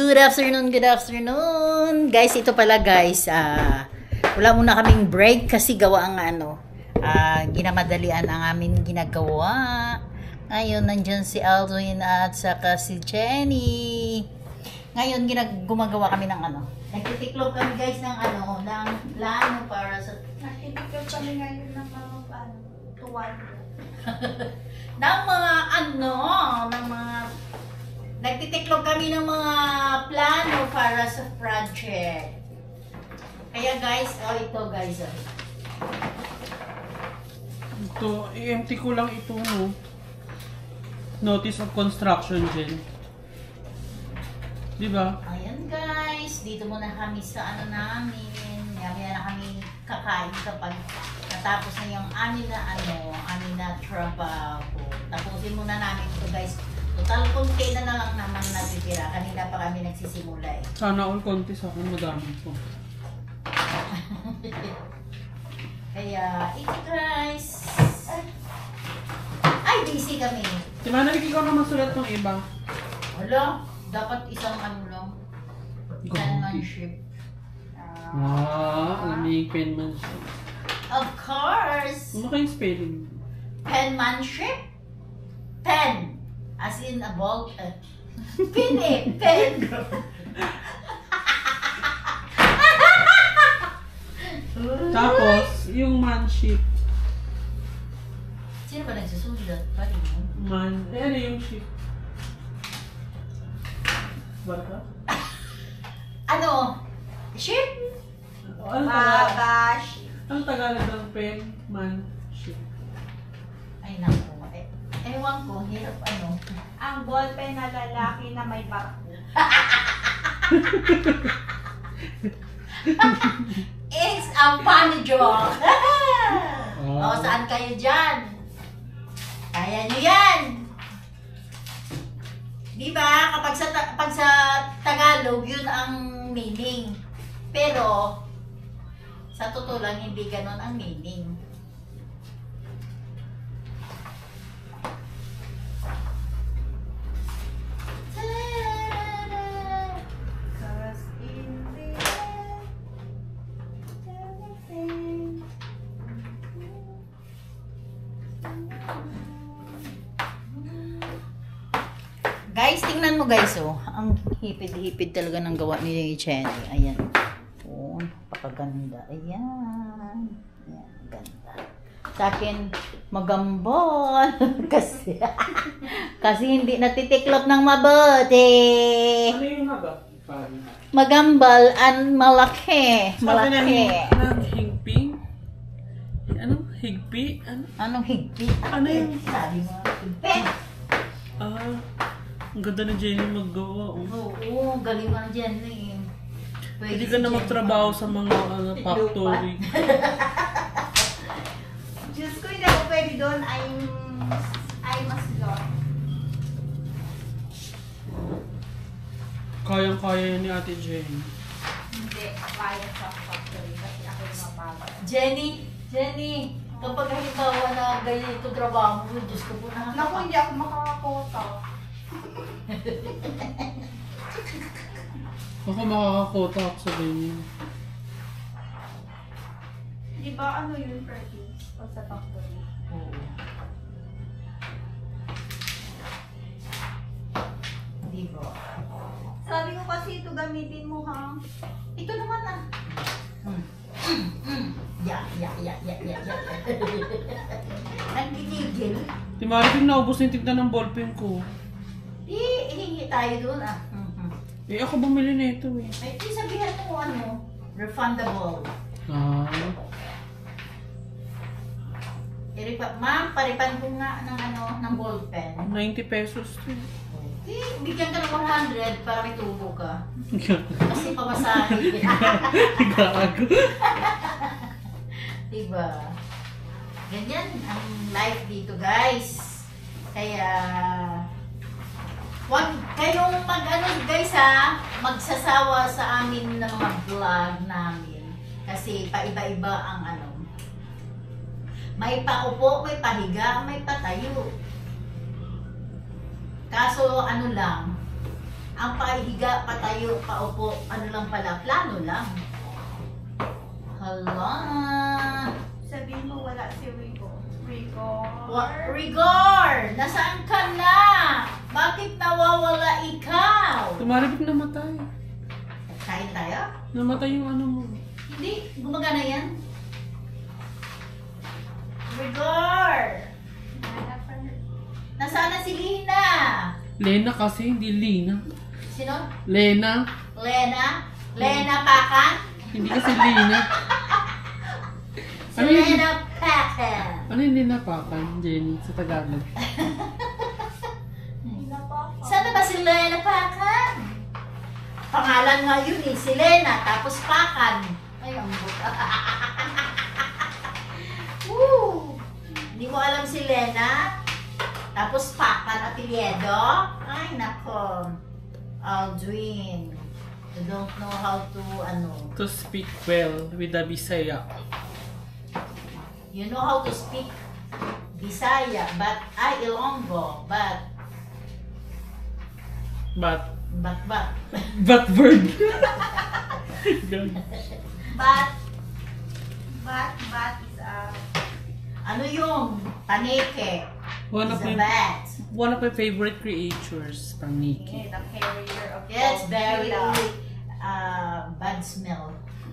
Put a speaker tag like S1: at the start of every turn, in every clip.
S1: Good afternoon, good afternoon. Guys, ito pala guys, wala muna kaming break kasi gawa ang ginamadalian ang aming ginagawa. Ngayon, nandyan si Alwin at saka si Jenny. Ngayon, gumagawa kami ng nagtitiklop kami guys ng ng plano para sa...
S2: Nagtitiklop kami ngayon ng mga tuwan.
S1: Nagtitiklop kami ng mga plano para sa project. Kaya guys, ito guys.
S3: Ito, i-empty ko lang ito, no? Notice of construction, Jen. Diba?
S1: Ayan guys, dito muna kami sa namin. Mamaya na kami kakain kapag natapos na yung amin na trabaho. Tapusin muna namin ito guys. Total konti na lang naman natitira. Kanina pa kami nagsisimula eh.
S3: Sana all konti sa akin, madami po.
S1: Kaya, ito guys. Ay, busy kami.
S3: Timanalik ikaw naman sulat ng iba.
S1: Wala, dapat isang lang. Penmanship.
S3: Alam niya yung penmanship.
S1: Of course!
S3: Ano kayong spelling?
S1: Penmanship? Pen. As in a ball. Pin eh. Pen.
S3: Tapos, yung manship.
S1: Sino ba nagsusulat? Pari mo?
S3: Ano yung ship? Barka?
S1: Ship?
S3: Ang Tagalog ng pen, man, ship.
S1: Ay naku. Ewan ko, hirap
S2: Ang ballpen na lalaki na may barko.
S1: It's a funny joke. Saan kayo dyan? Kaya nyo yan. Diba? Kapag sa Tagalog, yun ang meaning. Pero, sa totoo lang, hindi ganon ang meaning. Guys, tingnan mo guys, ang hipid-hipid talaga ng gawa ni Jenny. Ayan. Napakaganda. Ayan. Ayan, ganda. Sa akin, magambol. kasi hindi natitiklop ng mabuti.
S3: Ano yung
S1: Magambal and malaki. Malaki.
S3: Anong higpi? Anong higpi?
S1: Anong higpi?
S3: Ano yung...
S1: Sabi mo, higpi.
S3: Ang ganda na Jenny maggawa.
S1: Oo, galing ka na Jenny.
S3: Hindi ka na magtrabaho sa mga factory.
S2: Diyos ko, hindi ako pwede doon. I'm a slot.
S3: Kayang-kaya yan ni Ate Jenny.
S2: Hindi, kaya sa factory kasi ako yung mapagod.
S1: Jenny, kapag halimbawa na ganyan ito trabaho mo, Diyos ko po na.
S2: Naku, hindi ako makakakota.
S3: Ako makakakota ako sa ganyan.
S2: Di ba yun, Fergie? O sa factory?
S1: Oo. Di ba?
S2: Sabi ko kasi ito gamitin mo, ha?
S1: Ito naman Ya. Nagigigil.
S3: Timarik yung naubos na yung tignan ng ballpen ko.
S1: Ihingi tayo doon
S3: Ako bumili na ito eh.
S1: Ay, sabihan mo refundable. Ma'am, paripan ko nga ng ballpen.
S3: 90 pesos ito.
S1: Bigyan ka ng 100 para may tubo ka. Kasi pamasahe.
S3: Gago.
S1: Diba? Ganyan ang life dito guys. Kaya wag kayong guys magsasawa sa amin ng mga vlog namin. Kasi paiba-iba ang may paupo, may pahiga, may patayo. Kaso lang, Ang pahiga, patayo, paupo, ano lang pala, plano lang. Hala.
S2: Sabihin mo wala si Rico.
S1: Rigor! Nasaan ka na? Bakit nawawala ikaw?
S3: Tumaribig namatay.
S1: Kain tayo?
S3: Namatay yung ano mo.
S1: Hindi, gumagana yan. Rigor! Nasaan na si Lina?
S3: Lena kasi, hindi Lina.
S1: Sino?
S3: Lena.
S1: Lena? Lena Pakan?
S3: Hindi kasi Lina.
S1: Si
S3: Ano yun?
S1: Lena Pakan.
S3: Ano yung Lena Pakan, Jenny, sa Tagalog?
S1: Saan na ba si Lena Pakan? Pangalan nga yun eh, si Lena, tapos Pakan. Ay, ang buka. Woo! Hindi mo alam si Lena? Tapos Pakan apelyido? Ay, nako. Aldwin. You don't know how to,
S3: To speak well with the Bisaya.
S1: you know how to speak Bisaya, but, Ilonggo, but,
S3: But
S1: verb.
S2: Bat is a...
S1: Ano yung paneke?
S3: One of
S1: Is a
S3: my
S1: bat.
S3: one of my favorite creatures, Paniki.
S2: The carrier of
S1: It's very
S2: Godzilla.
S1: bad smell.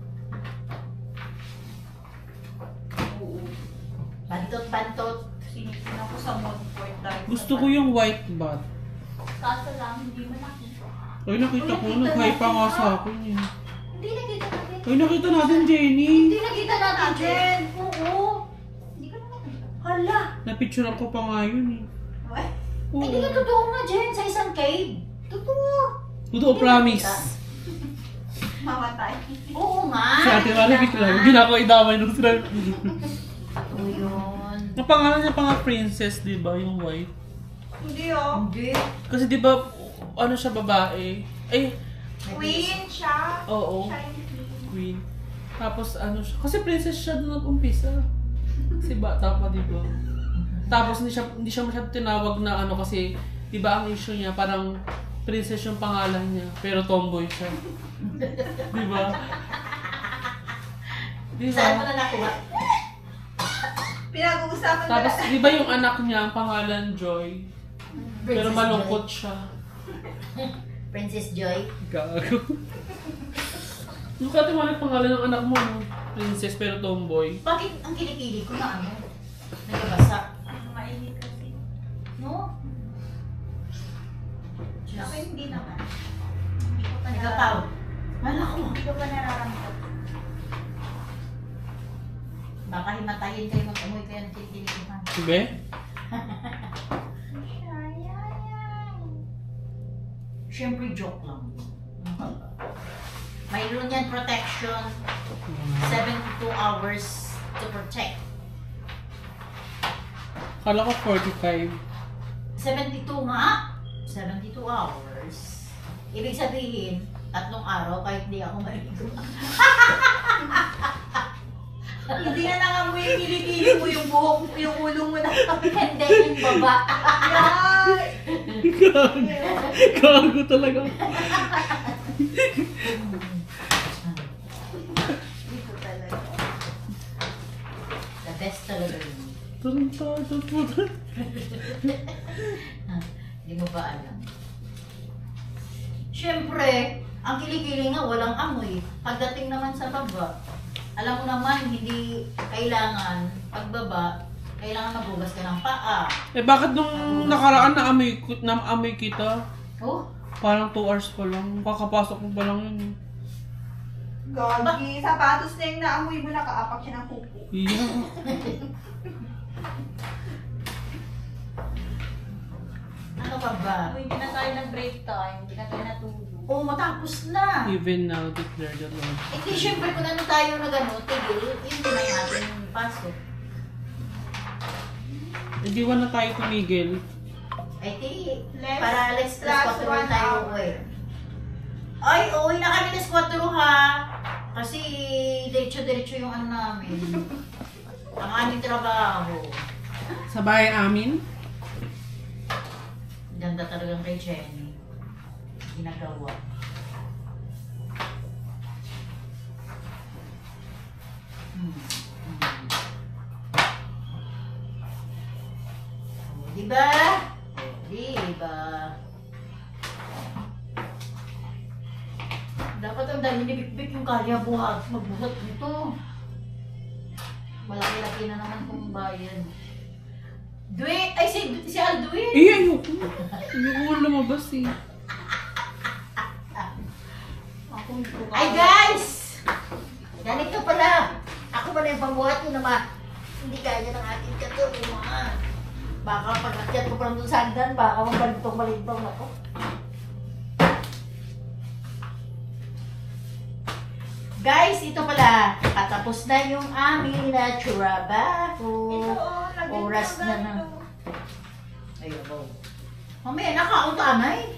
S1: Bantot.
S2: Sinitin ako sa mood point dahil
S3: Gusto ko yung white bat.
S2: Kaso lang, hindi mo nakita.
S3: Ay, nakita ko. Nag-hype pa nga sa akin eh.
S1: Hindi nakita natin.
S3: Ay, nakita natin, Jenny.
S1: Hindi nakita natin, Jen. Oo.
S2: Hindi ko na nakita.
S1: Hala.
S3: Napicturean ko pa nga yun eh.
S2: What?
S3: Oo.
S1: Hindi ka totoo nga, Jen, sa isang cave. Totoo.
S3: Totoo, promise.
S2: Mamatay.
S1: Oo nga.
S3: Si Ate Maribik lang. Hindi na ako idamay nung sinabi.
S1: Oo yun.
S3: Ang pangalan niya pa nga princess, di ba? Yung white.
S2: Hindi oh.
S1: Hindi.
S3: Kasi di ba, ano siya babae? Ay,
S2: Queen siya.
S3: oo.
S2: Siya yung queen.
S3: Queen. Tapos ano siya, kasi princess siya doon nag-umpisa. Kasi bata pa, di ba? Tapos hindi siya masyadong tinawag na ano kasi, di ba ang issue niya, parang princess yung pangalan niya, pero tomboy siya. Di ba? Di
S1: Saan mo
S3: ba?
S1: na nakuha?
S2: Pinag-uusapan ko
S3: Tapos,
S2: na.
S3: di ba yung anak niya, ang pangalan Joy? Pero
S1: Princess
S3: malungkot
S1: Joy.
S3: siya.
S1: Princess Joy.
S3: Gago. Yung katiwala pangalan ng anak mo, no? Princess pero tomboy.
S1: Bakit ang kilikili ko na ano? Nagabasa.
S2: Mainit kasi.
S1: No?
S2: Ako
S1: Diyos.
S2: hindi naman. Hindi ko pa
S1: Nagapaw. Wala ko.
S2: Hindi ko pa nararamdaman.
S1: Baka himatayin kayo mag-amoy kayo ng kilikili ko.
S3: Diba?
S1: Siyempre joke lang. Mayroon yan protection. 72 hours to protect.
S3: Kala ko 45.
S1: 72 nga. 72 hours. Ibig sabihin, 3 araw kahit di ako maligo.
S2: Hindi na nangamoy yung kilikili mo yung buhok, yung ulo mo na.
S1: Hindi yung baba.
S3: Gago talaga.
S2: Hindi ko talaga.
S1: The best talaga yun.
S3: Tarantado po.
S1: Hindi mo ba alam? Siyempre, ang kilikili nga walang amoy. Pagdating naman sa baba, alam mo naman, hindi kailangan pagbaba, kailangan maghugas ka ng paa.
S3: Eh bakit nung nakaraan na-amoy kita?
S1: Oh,
S3: Parang 2 hours pa lang. Kakapasok mo pa lang yun. eh.
S2: Gagi, sapatos na yung naamoy mo, nakaapak siya ng kuko.
S3: Yeah.
S1: ano ka ba?
S2: Hindi na tayo nag-break time, hindi na tayo natulog.
S1: Oh, matapos na.
S3: Even now, declare the Lord.
S1: Hindi, syempre, kung ano tayo nag-ano, tigil, yun din ay ating pasok.
S3: Hindi na tayo tumigil.
S1: Ay, ti,
S2: Let's-
S1: para alas
S2: last
S1: 4
S2: 1
S1: tayo
S2: hour.
S1: uwi. Ay, uwi na kami alas 4 ha. Kasi diretso-diretso yung ano namin. Ang aming trabaho.
S3: Sa bahay amin?
S1: Ganda talagang kay Jenny. ginagawa. Diba? Diba? Dapat ang dami ni Bik-Bik yung kaya buhat. Magbuhat nito. Malaki-laki na naman kung bayan. Dwayne! Ay, si Aldwin!
S3: Ayoko. Ayoko lumabas eh.
S1: Ay, guys! Ganito pala. Ako pala yung pambuhat ko naman. Hindi kaya ng aking katulungan. Baka pag-akyat ko pa lang doon sa hagdan, baka mabalintong-balintong ako. Guys, ito pala. Patapos na yung aming na trabaho. Oras na na. Ayun, oh. Mamaya, nakauntanay.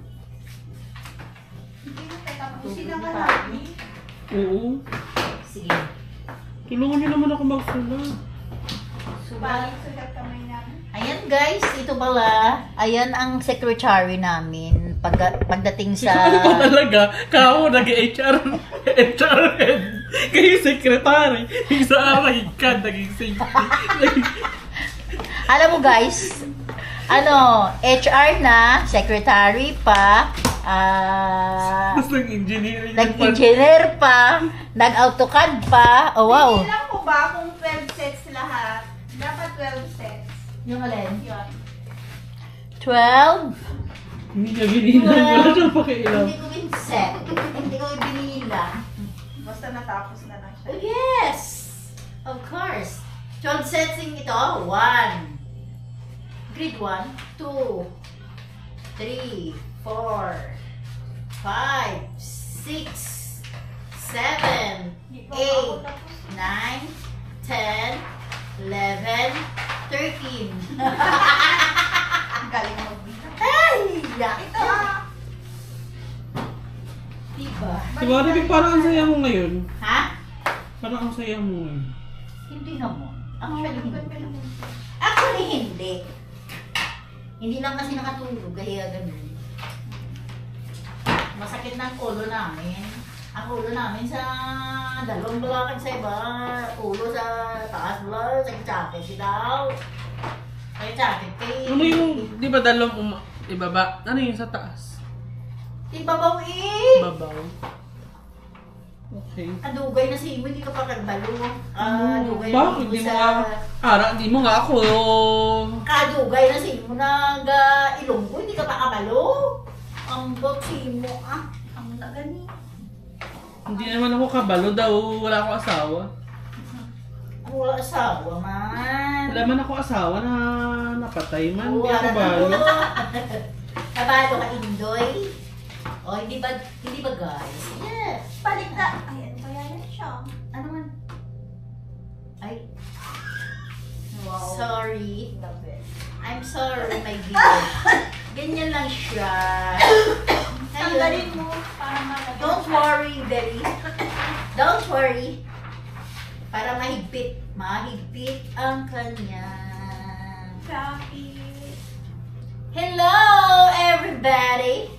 S2: Hindi na tayo tapusin na nga namin.
S3: Oo.
S1: Sige.
S3: Tulungan niyo naman ako magsulat.
S2: Subalit sulat kamay namin.
S1: Ayan guys, ito pala. Ayan ang secretary namin. Pagdating sa...
S3: Ano ba talaga? Kao, nag-HR head. Kayo secretary. Yung sa akin ka, naging safety.
S1: Alam mo guys, HR na, secretary pa,
S3: Tapos nag-engineering.
S1: nag-engineer pa, nag-AutoCAD pa. Oh wow.
S2: Hindi lang po ba kung 12 sets lahat? Dapat 12 sets.
S1: Yung alin?
S2: Yun.
S1: 12?
S3: Hindi niya binilang. Wala siyang pakialam.
S1: Hindi ko binset. Hindi ko binilang.
S2: Basta natapos na lang siya.
S1: Oh, yes! Of course. 12 sets yung ito. 1. Grade 1, 2, 3, 4, 5, 6, 7, 8, 9, 10, 11, 13.
S2: Ang galing magbita.
S1: Ay! Yak!
S2: Ito ah!
S1: Diba?
S3: Diba, Rebik, parang ang saya mo ngayon.
S1: Ha?
S3: Parang ang saya mo ngayon.
S1: Hindi naman. Actually, hindi. Hindi lang kasi nakatulog, kaya ganun. Masakit na ang ulo namin. Ang ulo namin sa dalawang balakad sa iba. Ulo sa taas lang, sa jacket daw. Sa jacket kay...
S3: Ano yung, di ba dalawang ibaba? Ano yung sa taas?
S1: Ibabaw eh!
S3: Babaw. Okay.
S1: Kadugay na si Imo, hindi ka pa kagbalo. Dugay na
S3: Bakit? Di mo nga, di mo nga ako.
S1: Kadugay na si Imo nag-ilonggo, hindi ka pa kabalo. Ang bot si Imo, ang nagani.
S3: Hindi naman ako kabalo daw, wala akong asawa.
S1: Ang wala asawa man.
S3: Wala man ako asawa na napatay man, hindi
S1: Wala
S3: ako
S1: na
S3: balo.
S1: po. Kabalo ka, Indoy. O, hindi ba guys? Yes.
S2: Balik na. Ayan, kaya yan siya.
S1: Ano man? Ay,
S2: Wow.
S1: sorry.
S2: The best.
S1: I'm sorry, my dear. Ganyan lang siya.
S2: Tanggalin mo para malagay.
S1: Don't worry, Berry. Don't worry. Para mahigpit. Mahigpit ang kanya.
S2: Copy.
S1: Hello, everybody!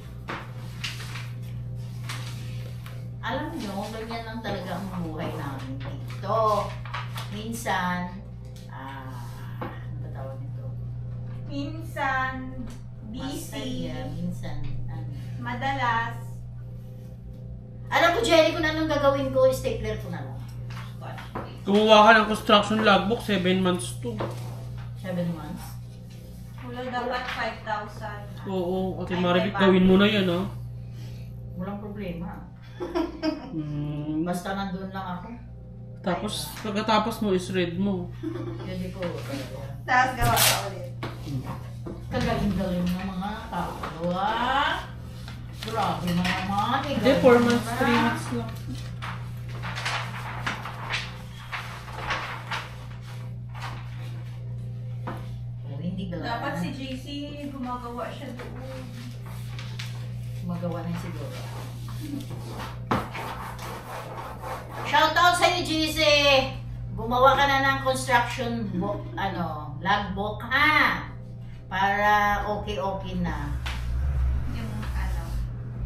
S1: Alam nyo, ganyan lang talaga ang buhay namin dito. Minsan, ano ba tawag nito?
S2: Minsan, busy.
S1: Masaya, minsan,
S2: Madalas.
S1: Alam ko, Jenny, kung anong gagawin ko, stapler ko na lang.
S3: Gumawa ka ng construction logbook, 7 months to.
S1: 7 months.
S2: Wala dapat 5,000.
S3: Oo, Ate Maribik, gawin mo na yan, ha?
S1: Walang problema.
S3: Hmm.
S1: Basta nandun lang ako.
S3: Tapos, pagkatapos mo, is-read mo.
S1: Hindi ko.
S2: Tapos gawa ka ulit.
S1: Kagaling-galing ng mga tao. Grabe na naman.
S3: Hindi, 4 months, 3 months lang.
S1: Hindi ba?
S2: Dapat si JC gumagawa siya doon.
S1: Magawa na siguro. Shoutout sa iyo, GC! Gumawa ka na ng construction book, logbook, ha? Para okay na.
S2: Yung ano.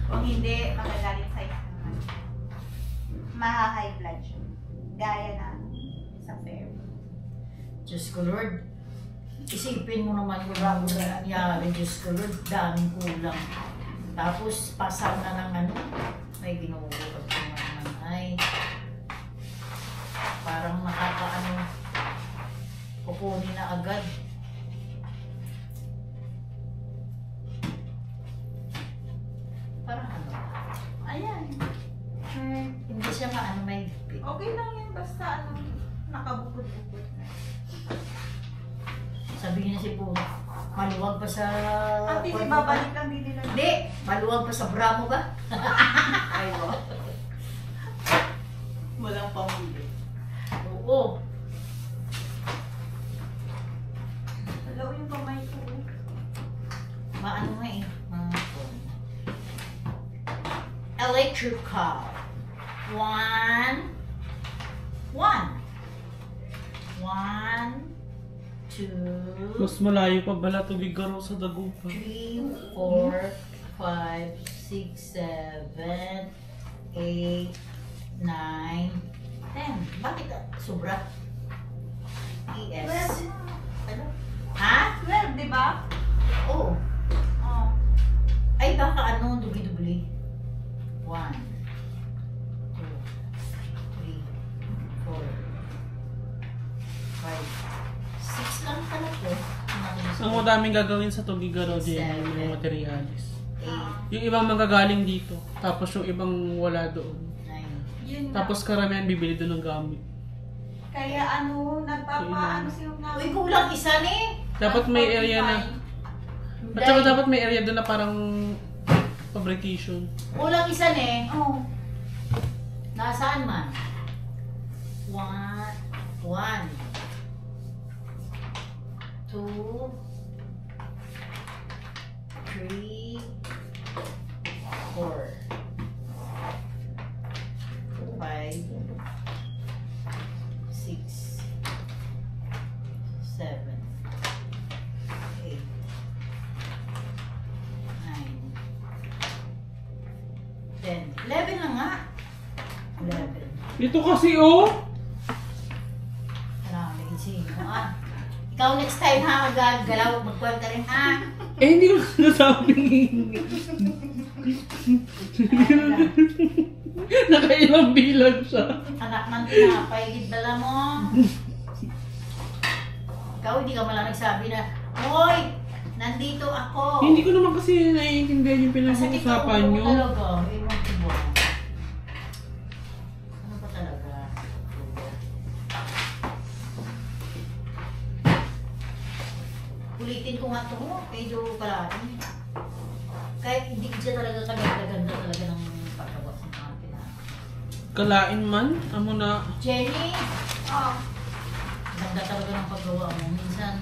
S2: Kung hindi, magagalit sa'yo. Maha-high blood siya. Gaya na sa fair.
S1: Diyos ko Lord, isipin mo naman yung bago na nangyari, Diyos ko Lord, daming kulang. Tapos, pasaw na ng ano, may ginugulat ko naman ay parang nakakaano, kukunin na agad. Parang ano,
S2: Ayan.
S1: hindi siya maano may
S2: Okay lang yan. Basta ano, nakabukod-bukod na.
S1: sabihin na si Puro, maluwag pa sa...
S2: At hindi babalik lang din nila.
S1: Hindi, maluwag pa sa Bramo ba?
S2: Ay, wow. Walang pamuli.
S1: Oo.
S2: Hello, yung kamay ko.
S1: Maano nga eh. Electrical. One, 2,
S3: Mas malayo pa bala tubig garo sa Dagupan.
S1: 3, 4, 5, 6, 7, 8, 9, 10. Bakit sobra? ES. Ano? Ha?
S2: 12, di ba?
S1: Oo.
S2: Oh.
S1: Ay, baka ano, dubi-dubli. 1, 2, 3, 4, 5, 6 lang pala po.
S3: Ang madaming gagawin sa tubig garo din yung mga materialis.
S1: 8,
S3: Yung ibang manggagaling dito, tapos yung ibang wala doon.
S1: 9,
S2: Yun na.
S3: Tapos karamihan bibili doon ng gamit.
S2: Kaya ano, nagpapaano siya na.
S1: uy, kulang isa ni.
S3: Dapat may area na. At saka dapat may area doon na parang fabrication.
S1: Kulang isa ni.
S2: Oh.
S1: Nasaan man? 1, 2, 3, 4, 5, 6, 7, 8, 9, 10, 11 na nga. 11.
S3: Dito kasi oh!
S1: Marami sino ah. Ikaw next time ha, galaw, magkwenta rin ha.
S3: Eh, hindi ko sinasabing. Nakailang bilang siya.
S1: Anak ng tinapay, gidala mo. Ikaw hindi ka malang nagsabi na, hoy, nandito ako.
S3: Hindi ko naman kasi naiintindihan yung pinag-uusapan nyo.
S1: Talaga, ewan ko ba. Ano ba talaga? Ulitin ko nga ito, medyo palatin. Kahit hindi siya talaga kaganda talaga ng pagkawas ng mga pinapay.
S3: Kalain man, amo na.
S1: Jenny,
S2: Oh.
S1: ganda talaga ng paggawa mo. Minsan,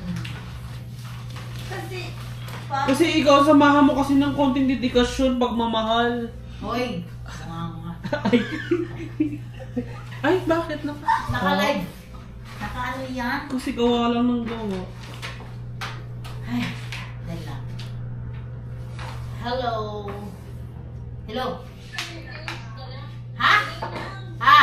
S2: Kasi,
S3: Kasi ikaw, samahan mo kasi ng konting dedikasyon, pagmamahal.
S1: hoy, mga
S3: Ay, bakit na?
S1: naka-live. Naka-ano yan?
S3: Kasi gawa lang ng gawa.
S1: Ay, dahil lang. Hello? Hello? Ha? Ha?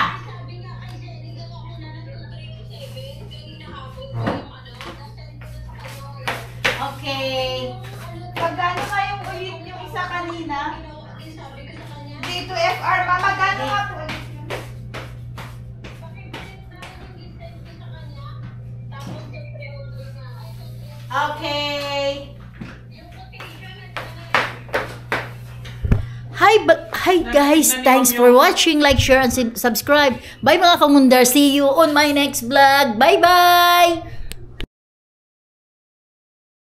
S1: Okay.
S2: pagano nga yung ulit yung isa kanina? Dito FR, mamagano nga po ulit yun?
S1: Okay. Hi guys, thanks for watching. Like, share, and subscribe. Bye mga kamundar. See you on my next vlog. Bye-bye!